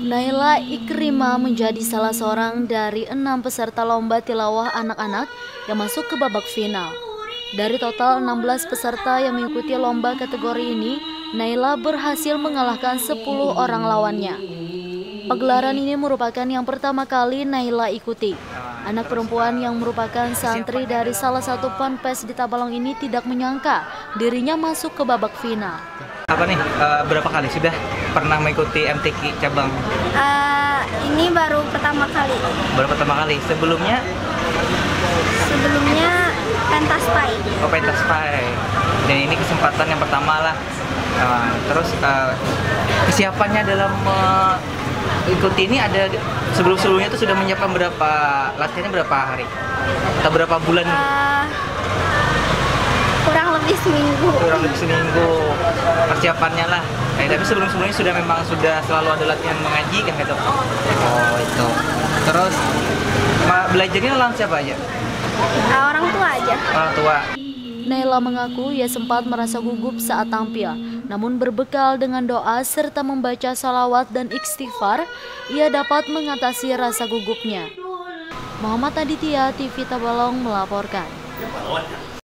Naila Ikrimah menjadi salah seorang dari 6 peserta lomba tilawah anak-anak yang masuk ke babak final. Dari total 16 peserta yang mengikuti lomba kategori ini, Naila berhasil mengalahkan 10 orang lawannya. Pagelaran ini merupakan yang pertama kali Naila ikuti. Anak perempuan yang merupakan santri dari salah satu ponpes di Tabalong ini tidak menyangka dirinya masuk ke babak final. Apa nih, berapa kali sudah pernah mengikuti MTQ cabang? Ini baru pertama kali. Baru pertama kali. Sebelumnya Pentas Pai. Oh, Pentas Pai. Dan ini kesempatan yang pertama lah. Terus kesiapannya dalam mengikuti ini ada sebelumnya itu sudah menyiapkan latihannya berapa hari? Atau berapa bulan? Kurang lebih seminggu. Persiapannya lah. Tapi sebelumnya sudah selalu ada latihan mengaji kan gitu. Oh itu. Terus belajarnya lawan siapa aja? Orang tua aja. Orang tua. Naila mengaku ia sempat merasa gugup saat tampil. Namun berbekal dengan doa serta membaca salawat dan istighfar, ia dapat mengatasi rasa gugupnya. Muhammad Aditya, TV Tabalong melaporkan.